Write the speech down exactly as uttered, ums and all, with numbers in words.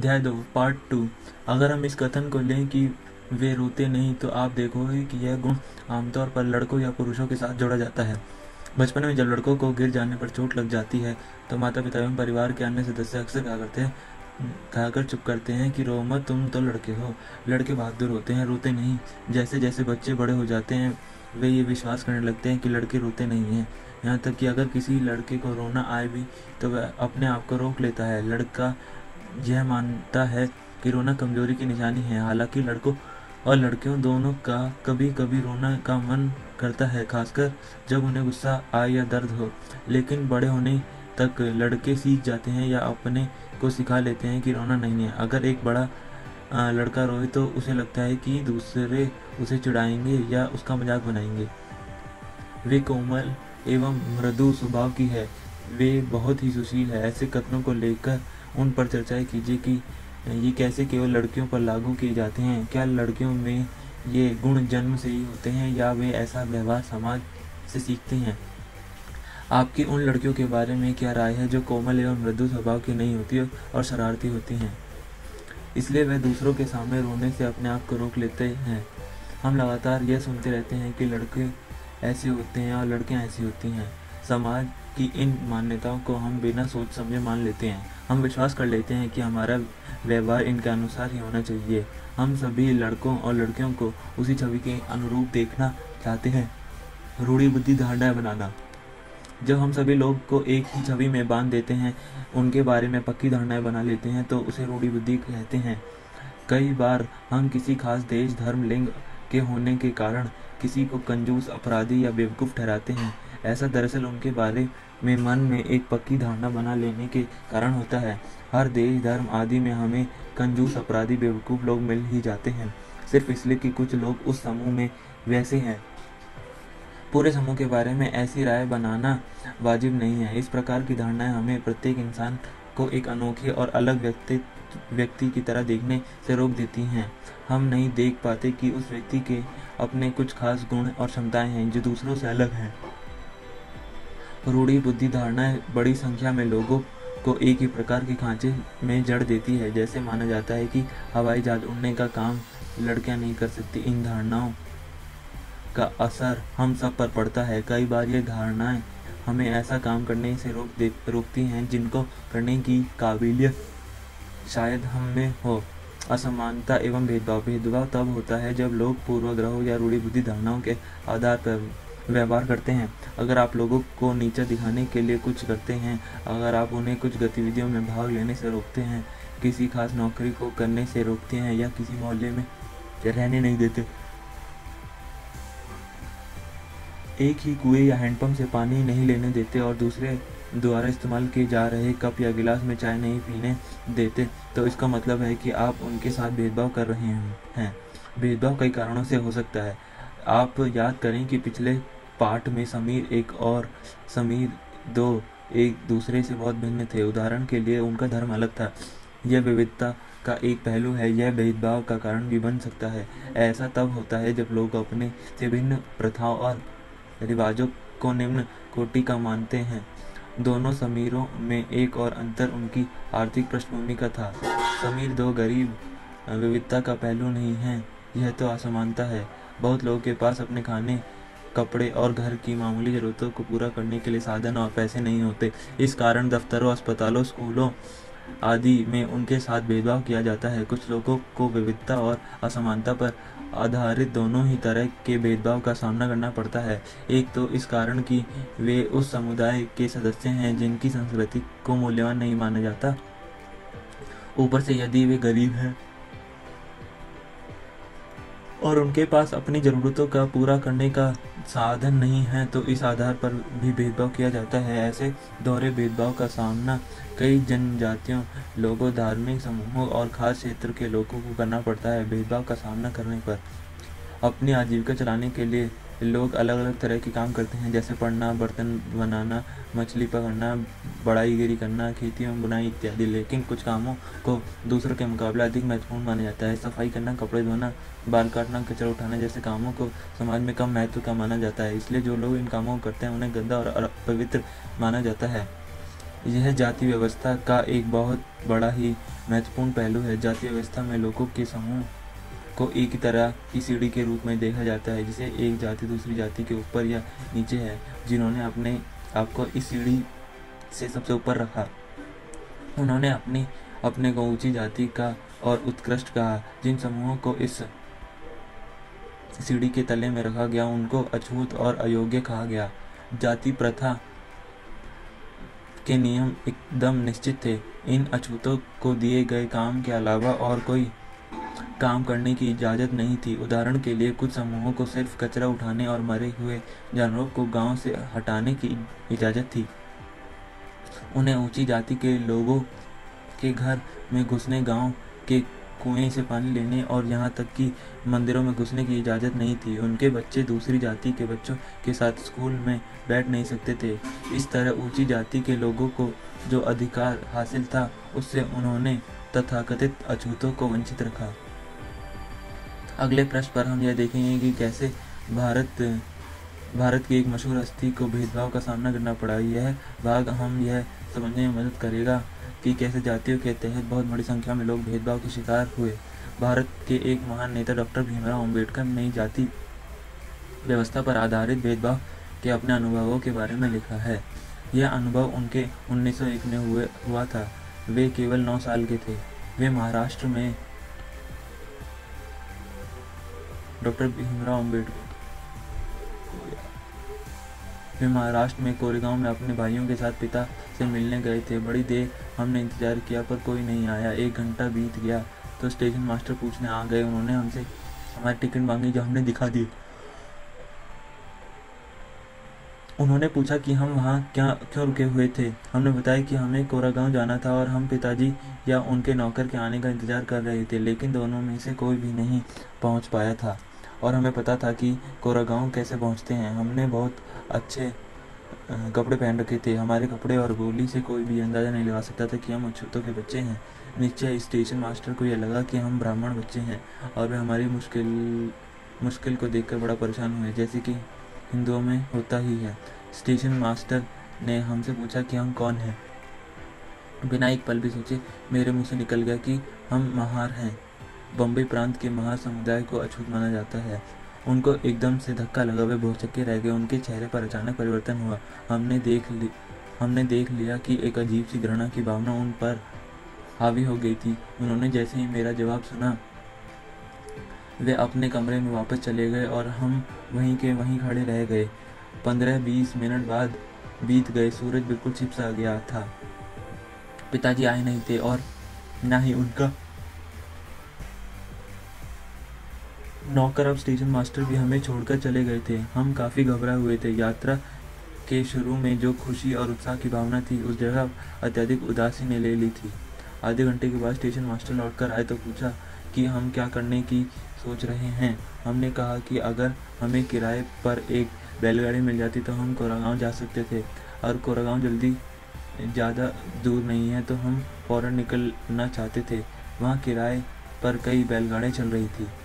अध्याय दो part two. अगर हम इस कथन को लें कि वे रोते नहीं, तो आप देखोगे कि यह गुण आमतौर पर लड़कों या पुरुषों के साथ जोड़ा जाता है। बचपन में जब लड़कों को गिर जाने पर चोट लग जाती है तो माता पिता एवं परिवार के अन्य सदस्य अक्सर कहा करते हैं कहकर चुप करते हैं कि रो मत, तुम तो लड़के हो। लड़के बहादुर होते हैं, रोते नहीं। जैसे जैसे बच्चे बड़े हो जाते हैं वे ये विश्वास करने लगते हैं कि लड़के रोते नहीं हैं। यहाँ तक कि अगर किसी लड़के को रोना आए भी तो वह अपने आप को रोक लेता है। लड़का यह मानता है कि रोना कमजोरी की निशानी है। हालांकि लड़कों और लड़कियों दोनों का कभी कभी रोना का मन करता है, खासकर जब उन्हें गुस्सा आए या दर्द हो। लेकिन बड़े होने तक लड़के सीख जाते हैं या अपने को सिखा लेते हैं कि रोना नहीं है। अगर एक बड़ा लड़का रोए तो उसे लगता है कि दूसरे उसे चिढ़ाएंगे या उसका मजाक बनाएंगे। वे कोमल एवं मृदु स्वभाव की है, वे बहुत ही सुशील है। ऐसे कथनों को लेकर उन पर चर्चाएं कीजिए कि ये कैसे केवल लड़कियों पर लागू किए जाते हैं। क्या लड़कियों में ये गुण जन्म से ही होते हैं या वे ऐसा व्यवहार समाज से सीखते हैं? आपकी उन लड़कियों के बारे में क्या राय है जो कोमल एवं मृदु स्वभाव की नहीं होती और शरारती होती हैं, इसलिए वे दूसरों के सामने रोने से अपने आप को रोक लेते हैं? हम लगातार यह सुनते रहते हैं कि लड़के ऐसे होते हैं और लड़कियां ऐसी होती हैं। समाज की इन मान्यताओं को हम बिना सोच समझे मान लेते हैं। हम विश्वास कर लेते हैं कि हमारा व्यवहार इनके अनुसार ही होना चाहिए। हम सभी लड़कों और लड़कियों को उसी छवि के अनुरूप देखना चाहते हैं। रूढ़िबद्ध धारणाएं बनाना। जब हम सभी लोग को एक ही छवि में बांध देते हैं, उनके बारे में पक्की धारणाएं बना लेते हैं, तो उसे रूढ़िबद्ध कहते हैं। कई बार हम किसी खास देश, धर्म, लिंग के होने के कारण किसी को कंजूस, अपराधी या बेवकूफ़ ठहराते हैं। ऐसा दरअसल उनके बारे में मन में एक पक्की धारणा बना लेने के कारण होता है। हर देश, धर्म आदि में हमें कंजूस, अपराधी, बेवकूफ़ लोग मिल ही जाते हैं, सिर्फ इसलिए कि कुछ लोग उस समूह में वैसे हैं। पूरे समूह के बारे में ऐसी राय बनाना वाजिब नहीं है। इस प्रकार की धारणाएं हमें प्रत्येक इंसान को एक अनोखे और अलग व्यक्ति व्यक्ति की तरह देखने से रोक देती हैं। हम नहीं देख पाते कि उस व्यक्ति के अपने कुछ खास गुण और क्षमताएं हैं जो दूसरों से अलग हैं। रूढ़िबद्ध धारणाएं बड़ी संख्या में लोगों को एक ही प्रकार के खांचे में जड़ देती है। जैसे माना जाता है कि हवाई जहाज उड़ने का काम लड़कियां नहीं कर सकती। इन धारणाओं का असर हम सब पर पड़ता है। कई बार ये धारणाएं हमें ऐसा काम करने से रोक दे रोकती हैं जिनको करने की काबिलियत शायद हम में हो। असमानता एवं भेदभाव। भेदभाव तब होता है जब लोग पूर्वाग्रहों या रूढ़िबद्ध धारणाओं के आधार पर व्यवहार करते हैं। अगर आप लोगों को नीचा दिखाने के लिए कुछ करते हैं, अगर आप उन्हें कुछ गतिविधियों में भाग लेने से रोकते हैं, किसी खास नौकरी को करने से रोकते हैं या किसी मोहल्ले में रहने नहीं देते, एक ही कुएं या हैंडपंप से पानी नहीं लेने देते और दूसरे द्वारा इस्तेमाल किए जा रहे कप या गिलास में चाय नहीं पीने देते, तो इसका मतलब है कि आप उनके साथ भेदभाव कर रहे हैं। भेदभाव कई कारणों से हो सकता है। आप याद करें कि पिछले पाठ में समीर एक और समीर दो एक दूसरे से बहुत भिन्न थे। उदाहरण के लिए उनका धर्म अलग था। यह विविधता का एक पहलू है। यह भेदभाव का कारण भी बन सकता है। ऐसा तब होता है जब लोग अपने से भिन्न प्रथाओं और रिवाजों को निम्न कोटि का मानते हैं। दोनों समीरों में एक और अंतर उनकी आर्थिक पृष्ठभूमि का था। समीर दो गरीब विविधता का पहलू नहीं है, यह तो असमानता है। बहुत लोगों के पास अपने खाने, कपड़े और घर की मामूली ज़रूरतों को पूरा करने के लिए साधन और पैसे नहीं होते। इस कारण दफ्तरों, अस्पतालों, स्कूलों आदि में उनके साथ भेदभाव किया जाता है। कुछ लोगों को विविधता और असमानता पर आधारित दोनों ही तरह के भेदभाव का सामना करना पड़ता है। एक तो इस कारण कि वे उस समुदाय के सदस्य हैं जिनकी संस्कृति को मूल्यवान नहीं माना जाता। ऊपर से यदि वे गरीब हैं और उनके पास अपनी ज़रूरतों का पूरा करने का साधन नहीं है, तो इस आधार पर भी भेदभाव किया जाता है। ऐसे दोहरे भेदभाव का सामना कई जनजातियों, लोगों, धार्मिक समूहों और खास क्षेत्र के लोगों को करना पड़ता है। भेदभाव का सामना करने पर अपनी आजीविका चलाने के लिए लोग अलग अलग तरह के काम करते हैं, जैसे पढ़ना, बर्तन बनाना, मछली पकड़ना, बढ़ाईगिरी करना, खेती में बुनाई इत्यादि। लेकिन कुछ कामों को दूसरों के मुकाबले अधिक महत्वपूर्ण माना जाता है। सफाई करना, कपड़े धोना, बाल काटना, कचरा उठाना जैसे कामों को समाज में कम महत्व का माना जाता है। इसलिए जो लोग इन कामों को करते हैं उन्हें गंदा और अपवित्र माना जाता है। यह जाति व्यवस्था का एक बहुत बड़ा ही महत्वपूर्ण पहलू है। जाति व्यवस्था में लोगों के समूह को एक ही तरह की सीढ़ी के रूप में देखा जाता है, जिसे एक जाति दूसरी जाति के ऊपर या नीचे है। जिन्होंने अपने आप को इस सीढ़ी से सबसे ऊपर रखा, उन्होंने अपनी अपने को ऊंची जाति का और उत्कृष्ट कहा। जिन समूहों को इस सीढ़ी के तले में रखा गया, उनको अछूत और अयोग्य कहा गया। जाति प्रथा के नियम एकदम निश्चित थे। इन अछूतों को दिए गए काम के अलावा और कोई काम करने की इजाज़त नहीं थी। उदाहरण के लिए, कुछ समूहों को सिर्फ कचरा उठाने और मरे हुए जानवरों को गांव से हटाने की इजाज़त थी। उन्हें ऊंची जाति के लोगों के घर में घुसने, गांव के कुएं से पानी लेने और यहाँ तक कि मंदिरों में घुसने की इजाज़त नहीं थी। उनके बच्चे दूसरी जाति के बच्चों के साथ स्कूल में बैठ नहीं सकते थे। इस तरह ऊंची जाति के लोगों को जो अधिकार हासिल था, उससे उन्होंने तथाकथित अछूतों को वंचित रखा। अगले पृष्ठ पर हम यह देखेंगे कि कैसे भारत भारत की एक मशहूर हस्ती को भेदभाव का सामना करना पड़ा। यह भाग हम यह समझने में मदद करेगा कि कैसे जातियों के तहत बहुत बड़ी संख्या में लोग भेदभाव के शिकार हुए। भारत के एक महान नेता डॉक्टर भीमराव अंबेडकर ने जाति व्यवस्था पर आधारित भेदभाव के अपने अनुभवों के बारे में लिखा है। यह अनुभव उनके उन्नीस सौ एक में हुए हुआ था। वे केवल नौ साल के थे। वे महाराष्ट्र में डॉक्टर भीमराव अंबेडकर वे महाराष्ट्र में कोरेगांव में अपने भाइयों के साथ पिता से मिलने गए थे। बड़ी देर हमने इंतजार किया पर कोई नहीं आया। एक घंटा बीत गया तो स्टेशन मास्टर पूछने आ गए। उन्होंने हमसे हमारी टिकट मांगी, जो हमने दिखा दी। उन्होंने पूछा कि हम वहाँ क्या क्यों रुके हुए थे। हमने बताया कि हमें कोरेगांव जाना था और हम पिताजी या उनके नौकर के आने का इंतजार कर रहे थे, लेकिन दोनों में से कोई भी नहीं पहुँच पाया था और हमें पता था कि कोरेगांव कैसे पहुँचते हैं। हमने बहुत अच्छे कपड़े पहन रखे थे। हमारे कपड़े और बोली से कोई भी अंदाज़ा नहीं लगा सकता था कि हम अछूतों के बच्चे हैं। निश्चय स्टेशन मास्टर को यह लगा कि हम ब्राह्मण बच्चे हैं और वे हमारी मुश्किल मुश्किल को देखकर बड़ा परेशान हुए, जैसे कि हिंदुओं में होता ही है। स्टेशन मास्टर ने हमसे पूछा कि हम कौन हैं। बिना एक पल भी सोचे मेरे मुंह से निकल गया कि हम महार हैं। बम्बई प्रांत के महार समुदाय को अछूत माना जाता है। उनको एकदम से धक्का लगा, वे भौचक्के रह गए। उनके चेहरे पर अचानक परिवर्तन हुआ। हमने देख ली हमने देख लिया कि एक अजीब सी घृणा की भावना उन पर हावी हो गई थी। उन्होंने जैसे ही मेरा जवाब सुना, वे अपने कमरे में वापस चले गए और हम वहीं के वहीं खड़े रह गए। पंद्रह बीस मिनट बाद बीत गए। सूरज बिल्कुल छिप सा गया था। पिताजी आए नहीं थे और ना ही उनका नौकर। अब स्टेशन मास्टर भी हमें छोड़कर चले गए थे। हम काफ़ी घबराए हुए थे। यात्रा के शुरू में जो खुशी और उत्साह की भावना थी, उस जगह अत्यधिक उदासी ने ले ली थी। आधे घंटे के बाद स्टेशन मास्टर लौटकर आए तो पूछा कि हम क्या करने की सोच रहे हैं। हमने कहा कि अगर हमें किराए पर एक बैलगाड़ी मिल जाती तो हम कोरेगांव जा सकते थे, और कोरेगांव जल्दी ज़्यादा दूर नहीं है, तो हम फ़ौरन निकलना चाहते थे। वहाँ किराए पर कई बैलगाड़ियाँ चल रही थी।